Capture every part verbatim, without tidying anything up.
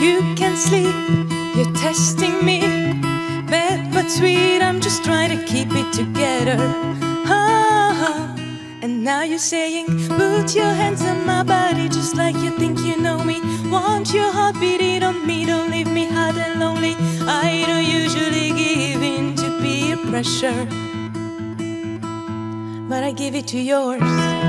You can't sleep, you're testing me. Bad but sweet, I'm just trying to keep it together. Oh, and now you're saying, put your hands on my body just like you think you know me. Want your heart beating on me, don't leave me hot and lonely. I don't usually give in to peer pressure, but I give it to yours.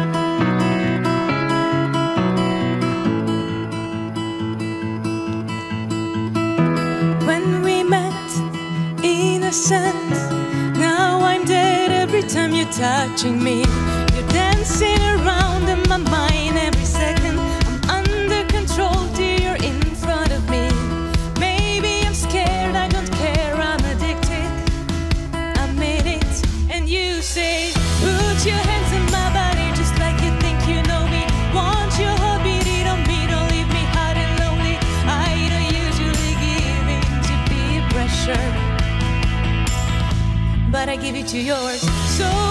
When we met, innocent, now I'm dead every time you're touching me. You're dancing around in my mind every second. I'm under control till you're in front of me. Maybe I'm scared, I don't care, I'm addicted. I made it, and you say, put your hands in my body just like you think you know me. Want your heart beating on me, don't leave me hot and lonely. I don't usually give in to peer pressure, but I give it to yours. So